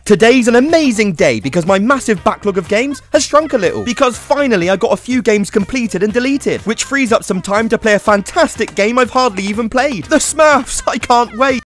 Today's an amazing day because my massive backlog of games has shrunk a little. Because finally I got a few games completed and deleted, which frees up some time to play a fantastic game I've hardly even played. The Smurfs! I can't wait!